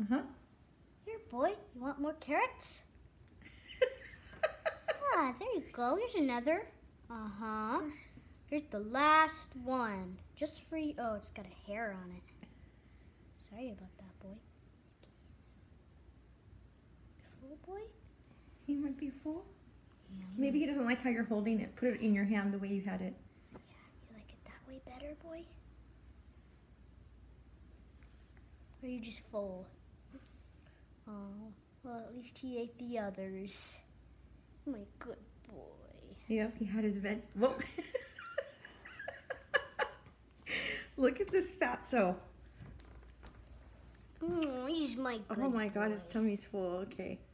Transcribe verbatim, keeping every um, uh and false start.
Uh-huh. Here, boy, you want more carrots? Ah, there you go. Here's another. Uh-huh. Here's the last one. Just for you. Oh, it's got a hair on it. Sorry about that, boy. Full, boy? He might be full. Yeah, Maybe he doesn't like how you're holding it. Put it in your hand the way you had it. Yeah, you like it that way better, boy? Or are you just full? Oh, well, at least he ate the others. My good boy. Yep, he had his veg. Whoa. Look at this fatso. Oh, he's my good Oh my God, his boy. tummy's full. Okay.